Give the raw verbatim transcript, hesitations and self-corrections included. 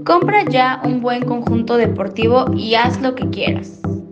Compra ya un buen conjunto deportivo y haz lo que quieras.